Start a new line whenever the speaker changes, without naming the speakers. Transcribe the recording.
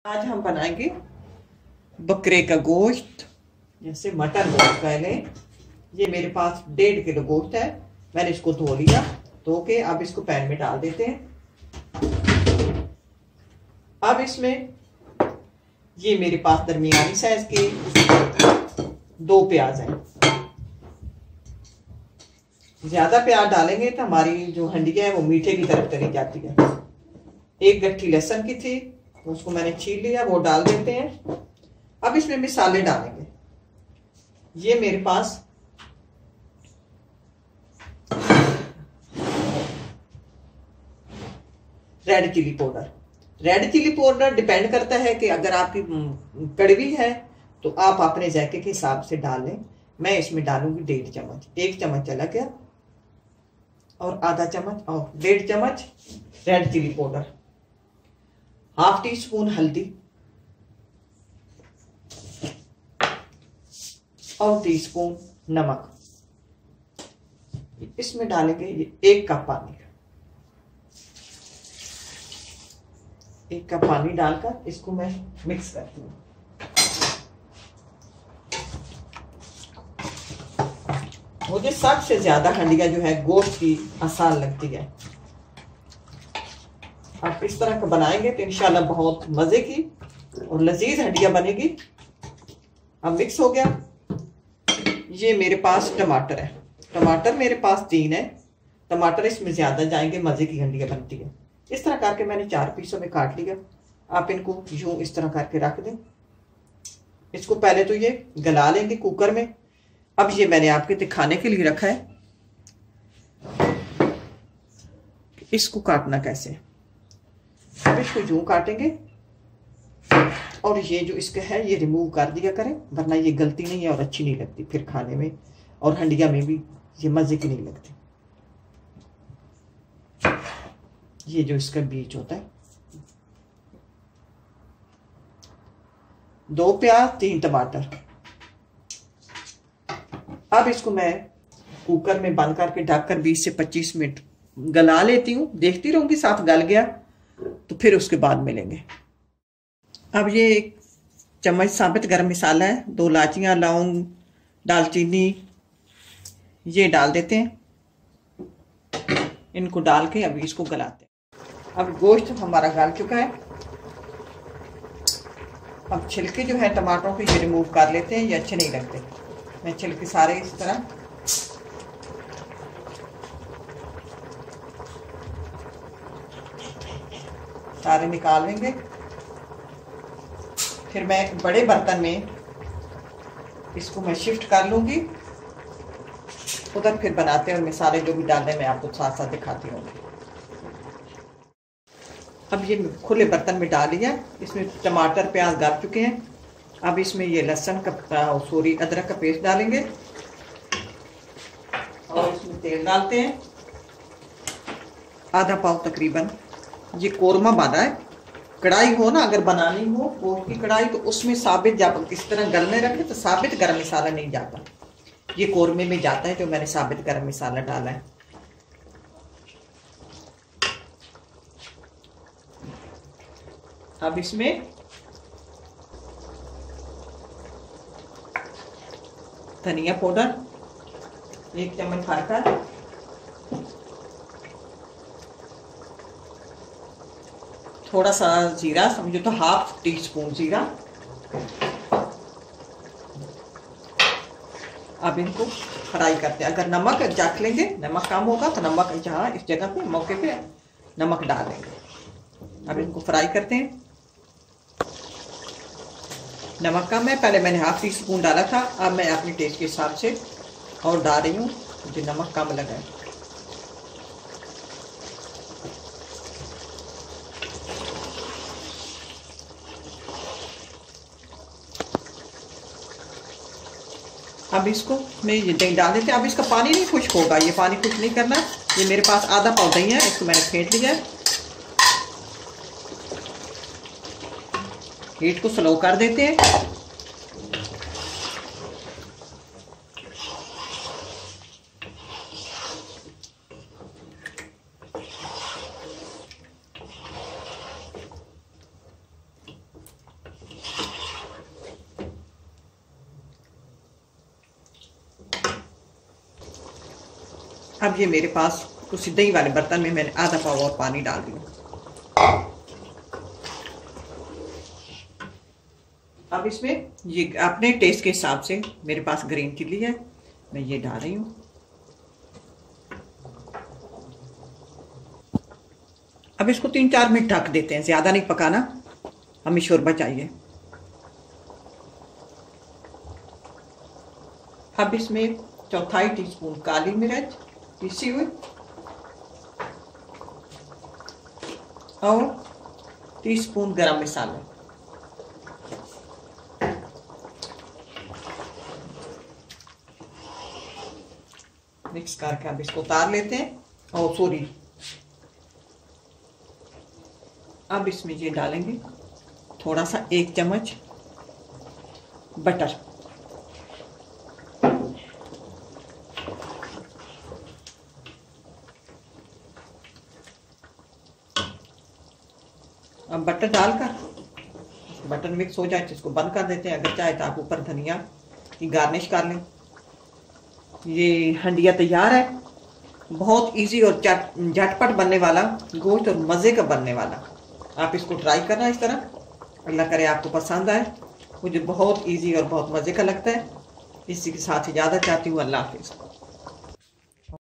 आज हम बनाएंगे बकरे का गोश्त, जैसे मटन गोश्त। पहले ये मेरे पास 1.5 किलो गोश्त है। मैंने इसको धो लिया। धो के अब इसको पैन में डाल देते हैं। अब इसमें ये मेरे पास दरमियानी साइज के 2 प्याज हैं। ज्यादा प्याज डालेंगे तो हमारी जो हंडिया है वो मीठे की तरफ चली जाती है। 1 गट्ठी लहसुन की थी, उसको मैंने छील लिया, वो डाल देते हैं। अब इसमें मसाले डालेंगे। ये मेरे पास red chilli powder. Red chilli powder depend करता है कि अगर आपकी कड़वी है तो आप अपने जायके के हिसाब से डाल लें। मैं इसमें डालूंगी 1.5 चम्मच। 1 चम्मच चला गया, और आधा चम्मच और 1.5 चम्मच रेड चिली पाउडर, 1/2 टीस्पून हल्दी और टीस्पून नमक। इसमें डालेंगे 1 कप पानी। 1 कप पानी डालकर इसको मैं मिक्स करती हूँ। मुझे सबसे ज्यादा हंडिया जो है गोश्त की आसान लगती है। आप इस तरह का बनाएंगे तो इंशाल्लाह बहुत मजे की और लजीज हंडिया बनेगी। अब मिक्स हो गया। ये मेरे पास टमाटर है। टमाटर मेरे पास 3 है। टमाटर इसमें ज्यादा जाएंगे, मजे की हंडिया बनती है। इस तरह करके मैंने 4 पीसों में काट लिया। आप इनको यूं इस तरह करके रख दें। इसको पहले तो ये गला लेंगे कुकर में। अब ये मैंने आपके दिखाने के लिए रखा है इसको काटना कैसे। अब इसको यूं काटेंगे, और ये जो इसका है ये रिमूव कर दिया करें, वरना ये गलती नहीं है और अच्छी नहीं लगती फिर खाने में, और हंडिया में भी ये मजे की नहीं लगती। ये जो इसका बीज होता है। 2 प्याज 3 टमाटर। अब इसको मैं कुकर में बंद करके ढककर 20 से 25 मिनट गला लेती हूँ। देखती रहूंगी, साथ गल गया तो फिर उसके बाद मिलेंगे। अब ये 1 चम्मच साबित गरम मसाला है, 2 इलायचियाँ, लौंग, दालचीनी, ये डाल देते हैं। इनको डाल के अभी इसको गलाते हैं। अब गोश्त हमारा गल चुका है। अब छिलके जो है टमाटरों के ये रिमूव कर लेते हैं, ये अच्छे नहीं लगते। मैं छिलके सारे इस तरह सारे निकाल लेंगे। फिर मैं बड़े बर्तन में इसको मैं शिफ्ट कर लूंगी। उधर फिर बनाते हैं और मसाले जो भी डालने मैं आपको साथ साथ दिखाती हूँ। अब ये खुले बर्तन में डाल लिया। इसमें टमाटर प्याज गल चुके हैं। अब इसमें ये लहसुन का अदरक का पेस्ट डालेंगे, और इसमें तेल डालते हैं आधा पाव तकरीबन। ये कोरमा बना है। कढ़ाई हो ना, अगर बनानी हो गोश्त की कढ़ाई, तो उसमें साबित जब इस तरह गलने रखे तो साबित गरम मसाला नहीं जाता, ये कोरमे में जाता है जो मैंने साबित गरम मसाला डाला है। अब इसमें धनिया पाउडर 1 चम्मच भरकर, थोड़ा सा जीरा, समझो तो 1/2 टीस्पून जीरा। अब इनको फ्राई करते हैं। अगर नमक जांच लेंगे, नमक कम होगा तो नमक जहाँ इस जगह पे मौके पे नमक डाल देंगे। अब इनको फ्राई करते हैं। नमक कम है, पहले मैंने 1/2 टीस्पून डाला था, अब मैं अपने टेस्ट के हिसाब से और डाल रही हूँ। मुझे नमक कम लगा है। अब इसको मैं ये दही डाल देते हैं। अब इसका पानी नहीं खुश्क होगा, ये पानी खुश्क नहीं करना। ये मेरे पास आधा पाव दही है, इसको मैंने फेंट लिया है। हीट को स्लो कर देते हैं। अब ये मेरे पास उसी दही वाले बर्तन में मैंने आधा पाव और पानी डाल दिया। अब इसमें ये अपने टेस्ट के हिसाब से मेरे पास ग्रीन चिल्ली है, मैं ये डाल रही हूँ। अब इसको 3-4 मिनट ढक देते हैं, ज़्यादा नहीं पकाना, हमें शोरबा चाहिए। अब इसमें 1/4 टीस्पून काली मिर्च पीसी हुई और टीस्पून गरम मसाला। मिक्स करके अब इसको उतार लेते हैं। और सॉरी, अब इसमें ये डालेंगे थोड़ा सा 1 चम्मच बटर। अब बटर डालकर बटर मिक्स हो जाए तो इसको बंद कर देते हैं। अगर चाहे तो आप ऊपर धनिया की गार्निश कर लें। ये हंडिया तैयार है। बहुत इजी और झटपट बनने वाला गोश्त और मज़े का बनने वाला। आप इसको ट्राई करना इस तरह। अल्लाह करे आपको पसंद आए। मुझे बहुत इजी और बहुत मज़े का लगता है। इसी के साथ इजाज़त चाहती हूँ। अल्लाह हाफिज़।